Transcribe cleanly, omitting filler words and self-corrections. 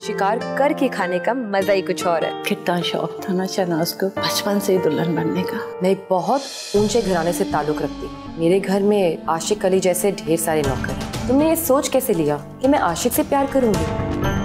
शिकार करके खाने का मजा ही कुछ और है। कितना शौक था ना शहनाज को बचपन से ही दुल्हन बनने का। मैं बहुत ऊंचे घराने से ताल्लुक रखती हूँ। मेरे घर में आशिक अली जैसे ढेर सारे नौकर हैं। तुमने ये सोच कैसे लिया कि मैं आशिक से प्यार करूंगी?